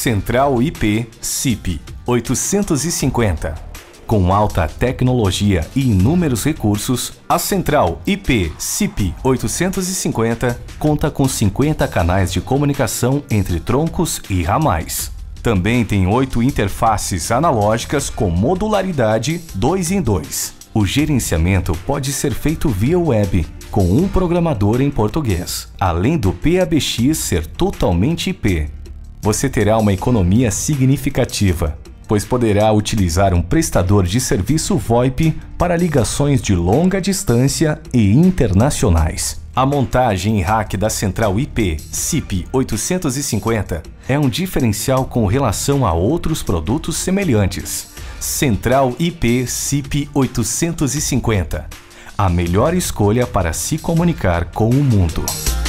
Central IP CIP 850. Com alta tecnologia e inúmeros recursos, a Central IP CIP 850 conta com 50 canais de comunicação entre troncos e ramais. Também tem 8 interfaces analógicas com modularidade 2 em 2. O gerenciamento pode ser feito via web, com um programador em português, além do PABX ser totalmente IP. Você terá uma economia significativa, pois poderá utilizar um prestador de serviço VoIP para ligações de longa distância e internacionais. A montagem em rack da Central IP CIP 850 é um diferencial com relação a outros produtos semelhantes. Central IP CIP 850, a melhor escolha para se comunicar com o mundo.